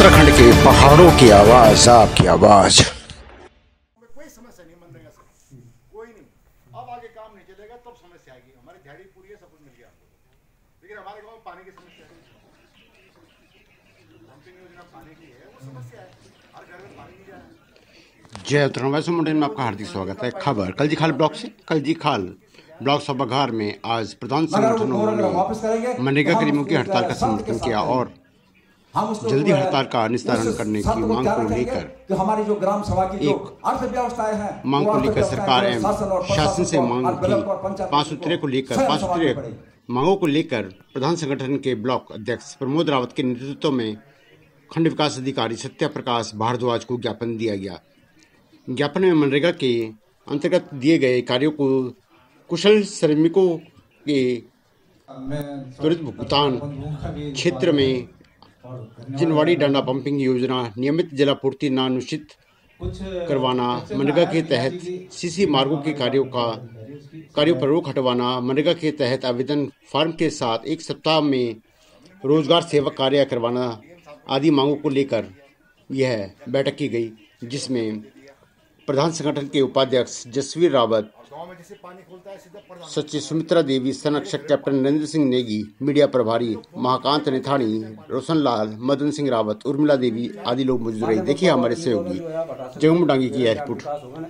उत्तराखंड के पहाड़ों की आवाज, आपकी आवाज। कोई समस्या नहीं मनरेगा से, कोई नहीं। अब आगे काम नहीं चलेगा तब समस्या आएगी। हमारी दिहाड़ी पूरी है, सब कुछ मिल गया आपको, लेकिन हमारे गांव में पानी की समस्या है। पंपिंग योजना पानी की है, वो समस्या है, हर घर में पानी नहीं जा रहा है। जय उत्तराखंड वैसे मुंडे में आपका हार्दिक स्वागत है। खबर कलजीखाल ब्लॉक से। कलजीखाल ब्लॉक सभागार में आज प्रधान संगठनों ने मनरेगा कर्मियों की हड़ताल का समर्थन किया और जल्दी हड़ताल का निस्तारण करने की मांग को लेकर हमारी जो ग्राम सभा की जो अर्थव्यवस्थाएं हैं, मांग को लेकर सरकार एवं शासन से मांग की 5 सूत्रीय को लेकर 5 सूत्रीय मांगों को लेकर प्रधान संगठन के ब्लॉक अध्यक्ष प्रमोद रावत के नेतृत्व में खंड विकास अधिकारी सत्या प्रकाश भारद्वाज को ज्ञापन दिया गया। ज्ञापन में मनरेगा के अंतर्गत दिए गए कार्यों को कुशल श्रमिकों के त्वरित भुगतान, क्षेत्र में जिनवाड़ी डांडा पंपिंग योजना, नियमित जलापूर्ति नानुचित करवाना, मनरेगा के तहत सीसी मार्गों के कार्यों पर रोक हटवाना, मनरेगा के तहत आवेदन फॉर्म के साथ 1 सप्ताह में रोजगार सेवक कार्य करवाना आदि मांगों को लेकर यह बैठक की गई, जिसमें प्रधान संगठन के उपाध्यक्ष जसवीर रावत, सचिव सुमित्रा देवी, संरक्षक कैप्टन नरेंद्र सिंह नेगी, मीडिया प्रभारी महाकांत निथानी, रोशन लाल, मदन सिंह रावत, उर्मिला देवी आदि लोग मौजूद रहे। देखिए हमारे सहयोगी जगमू डांगी की यह रिपोर्ट।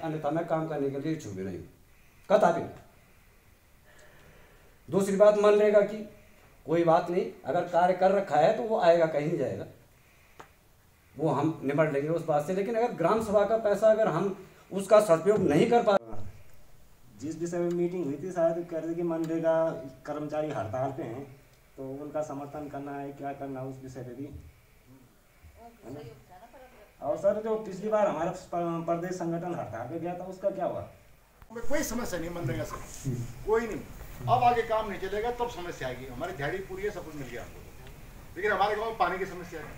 दूसरी बात मनरेगा की कोई बात नहीं, अगर कार्य कर रखा है तो वो आएगा, कहीं नहीं जाएगा, वो हम निपट लेंगे उस बात से। लेकिन अगर ग्राम सभा का पैसा अगर हम उसका सदुपयोग नहीं कर पा, जिस विषय में मीटिंग हुई थी शायद कह रहे कि मनरेगा कर्मचारी हड़ताल पे हैं तो उनका समर्थन करना है, क्या करना है उस विषय पे भी है ना। और सर जो पिछली बार हमारा प्रदेश संगठन हड़ताल पे गया था उसका क्या हुआ? कोई समस्या नहीं मनरेगा से, कोई नहीं। अब आगे काम नहीं चलेगा तब समस्या आएगी। हमारी दिहाड़ी पूरी है, सब कुछ मिल गया आपको, लेकिन हमारे गाँव में पानी की समस्या है।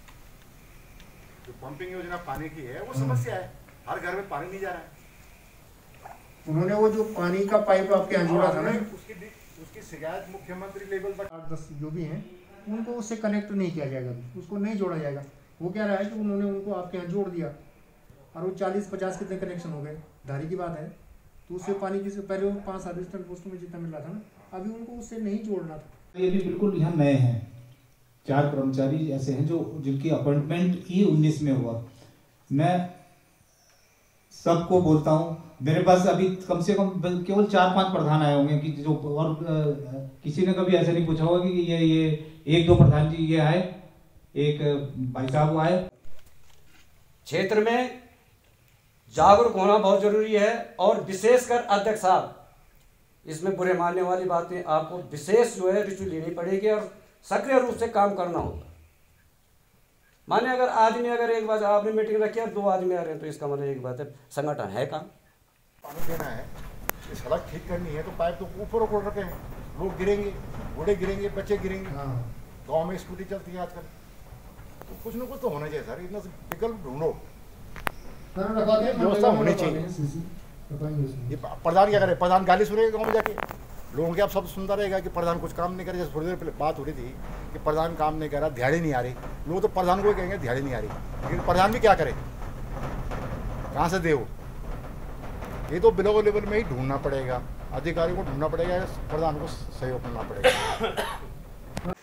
जो पंपिंग योजना पानी की है वो समस्या है, हर घर में पानी नहीं जा रहा है। उन्होंने वो जो पानी का पाइप आपके यहाँ जोड़ा था ना, उसकी शिकायत मुख्यमंत्री लेवल तक 8-10 जो भी हैं उनको उससे कनेक्ट नहीं किया जाएगा, उसको नहीं जोड़ा जाएगा। वो क्या रहा है कि उन्होंने उनको आपके यहाँ जोड़ दिया और वो 40-50 कितने कनेक्शन हो गए, धारी की बात है। तो उससे पानी की पहले वो 5 असिस्टेंट पोस्टों में जितना मिल रहा था ना, अभी उनको उससे नहीं जोड़ना था। ये भी बिल्कुल यहाँ नए हैं, 4 कर्मचारी ऐसे हैं जो जिनकी अपॉइंटमेंट E19 में हुआ। मैं सबको बोलता हूँ, मेरे पास अभी कम से कम केवल 4-5 प्रधान आए होंगे कि जो, और किसी ने कभी ऐसा नहीं पूछा होगा कि ये 1-2 प्रधान जी ये आए, एक भाई साहब आए। क्षेत्र में जागरूक होना बहुत जरूरी है और विशेषकर अध्यक्ष साहब, इसमें बुरे मानने वाली बातें आपको विशेष जो है रुचि लेनी पड़ेगी और सक्रिय रूप से काम करना होगा। माने अगर आदमी अगर एक बार आपने मीटिंग रखी और 2 आदमी आ रहे हैं तो इसका मतलब एक बात है संगठन है काम। पानी देना है, सड़क ठीक करनी है तो पाइप तो ऊपर ऊपर रखे हैं, लोग गिरेंगे, बूढ़े गिरेंगे, बच्चे गिरेंगे। गांव में स्कूटी चलती है आजकल, तो कुछ ना कुछ तो होना चाहिए सर। इतना विकल्प ढूंढो, व्यवस्था होनी चाहिए। ये प्रधान क्या करे, प्रधान गाली सुनेगा गाँव में जाके, लोगों के आप सब सुनता रहेगा कि प्रधान कुछ काम नहीं करे। जैसे थोड़ी देर पहले बात हो रही थी कि प्रधान काम नहीं कर रहा, दिहाड़ी नहीं आ रही, लोग तो प्रधान को कहेंगे दिहाड़ी नहीं आ रही, लेकिन प्रधान भी क्या करे, कहाँ से दे वो? ये तो बिलो लेवल में ही ढूंढना पड़ेगा, अधिकारियों को ढूंढना पड़ेगा, प्रधान को सहयोग करना पड़ेगा।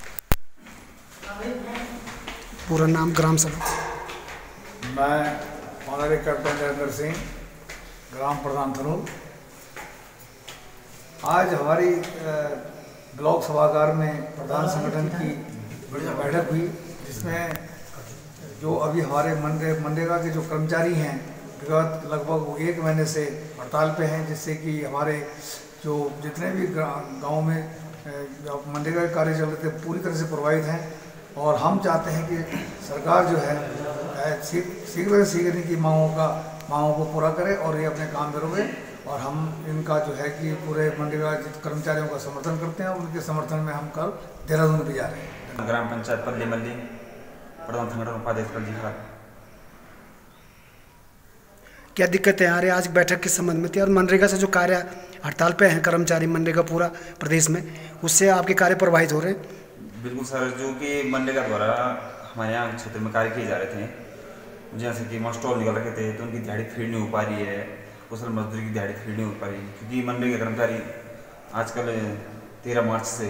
पूरा नाम ग्राम सभा। मैं ऑनरेरी कैप्टन नरेंद्र सिंह, ग्राम प्रधान थनूर। आज हमारी ब्लॉक सभागार में प्रधान संगठन की बैठक हुई, जिसमें जो अभी हमारे मनरेगा के जो कर्मचारी हैं विगत लगभग 1 महीने से हड़ताल पे हैं, जिससे कि हमारे जो जितने भी गांव में मनरेगा के कार्य चल रहे थे पूरी तरह से प्रभावित हैं। और हम चाहते हैं कि सरकार जो है शीघ्र से शीघ्र इनकी मांगों को पूरा करे और ये अपने काम में रुके। और हम इनका जो है कि पूरे मनरेगा कर्मचारियों का समर्थन करते हैं और उनके समर्थन में हम कल देहरादून भी जा रहे हैं। ग्राम पंचायत पल्ली मल्ली, प्रधान संगठन उपाध्यक्ष कलजीखाल। क्या दिक्कतें आ रही है आज बैठक के संबंध में थी और मनरेगा से जो कार्य हड़ताल पे हैं कर्मचारी मनरेगा पूरा प्रदेश में, उससे आपके कार्य प्रभावित हो रहे हैं? बिल्कुल सर, जो कि मनरेगा द्वारा हमारे यहाँ क्षेत्र में कार्य किए जा रहे थे, जैसे कि स्टॉल निकल रखे थे, तो उनकी दिहाड़ी फीड नहीं हो पा रही है, कुशल मजदूरी की दिहाड़ी फीड नहीं हो पा रही है, क्योंकि मनरेगा कर्मचारी आजकल 13 मार्च से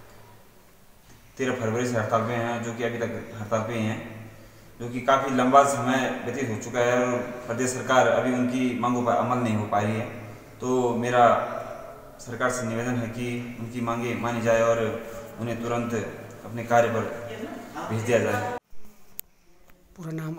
13 फरवरी से हड़ताल पे हैं, जो कि अभी तक हड़ताल पे हैं, जो कि काफ़ी लंबा समय व्यतीत हो चुका है और प्रदेश सरकार अभी उनकी मांगों पर अमल नहीं हो पा रही है। तो मेरा सरकार से निवेदन है कि उनकी मांगे मानी जाए और उन्हें तुरंत अपने कार्य पर भेज दिया जाए। पूरा नाम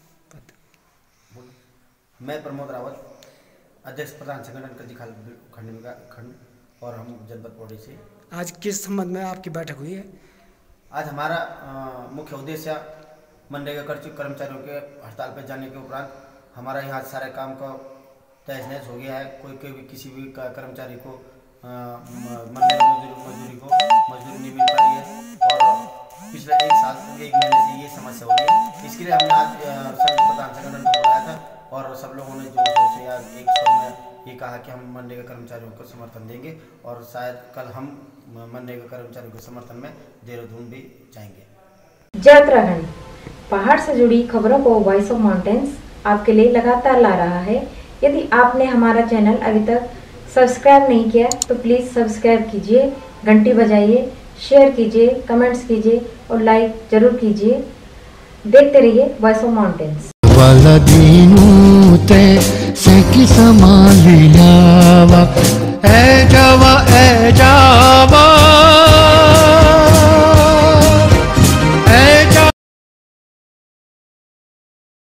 मैं प्रमोद रावत, अध्यक्ष प्रधान संगठन कच्ची खंड और हम जनपद पौड़ी से। आज किस संबंध में आपकी बैठक हुई है? आज हमारा मुख्य उद्देश्य मनरेगा कर्मचारियों के हड़ताल पर जाने के उपरांत हमारा यहाँ सारे काम का तहस नहस हो गया है। कोई भी किसी भी कर्मचारी को मनरेगा मजदूरी नहीं मिल पा रही है और पिछले 1 महीने से ये समस्या हो रही है। इसके लिए हमने आज प्रधान संगठन को बुलाया था और सब लोगों ने जो सोचे या एक स्वर में ये कहा कि हम मनरेगा कर्मचारियों को समर्थन देंगे और शायद कल हम मनरेगा कर्मचारियों के समर्थन में देहरादून भी जाएंगे। जय उत्तराखंड, पहाड़ से जुड़ी खबरों को वॉइस ऑफ माउंटेन्स आपके लिए लगातार ला रहा है। यदि आपने हमारा चैनल अभी तक सब्सक्राइब नहीं किया तो प्लीज़ सब्सक्राइब कीजिए, घंटी बजाइए, शेयर कीजिए, कमेंट्स कीजिए और लाइक जरूर कीजिए। देखते रहिए वॉइस ऑफ माउंटेन्स। वाला दीनू ते से की समाली लावा